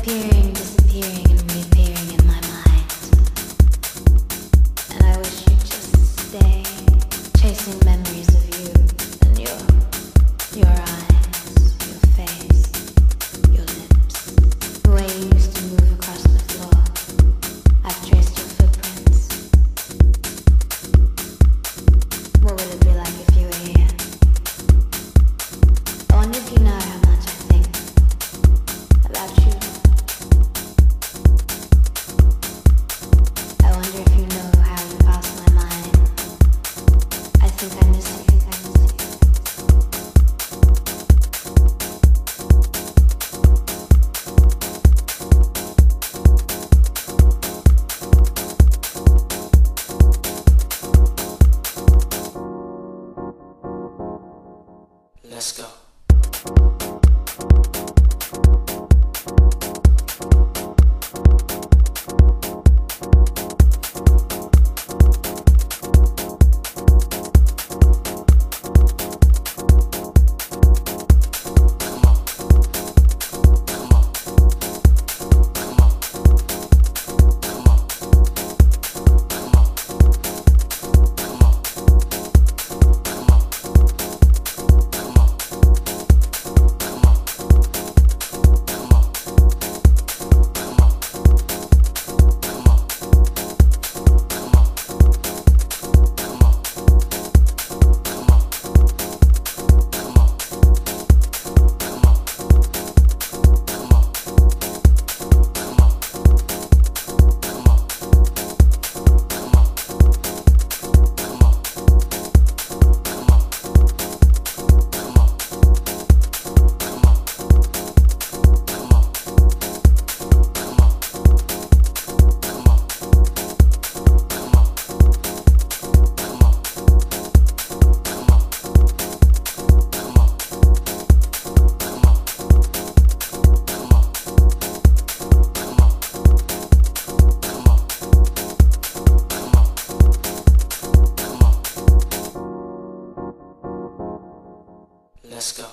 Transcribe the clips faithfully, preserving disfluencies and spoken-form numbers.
appearing, disappearing, and reappearing in my mind. And I wish you'd just stay, chasing memories of you and your, your eyes, your face, your lips, the way you used to move across the floor. I've traced your footprints. What would it be like if you were here? I wonder if you know how much I think about you. I wonder if you know how you pass my mind. I think I miss you. I miss you. Let's go. Let's go.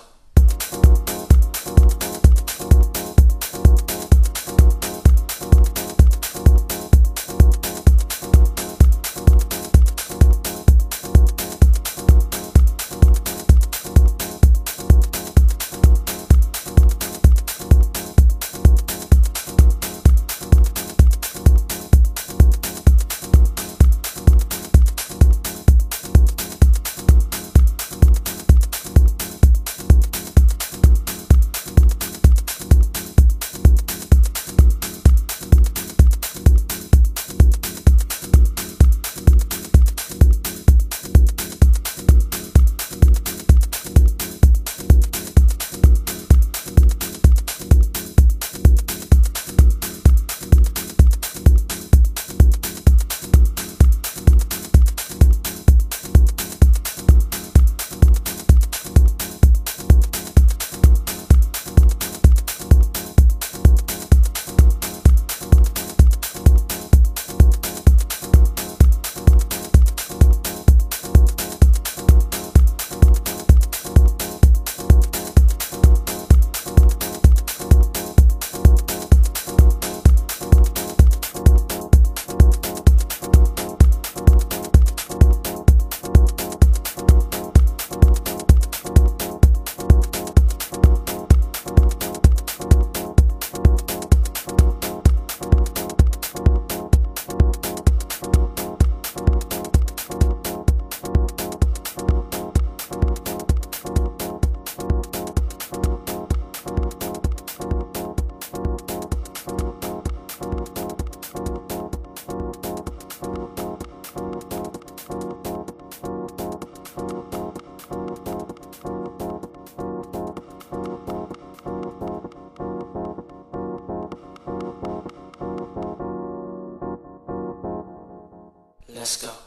Let's go.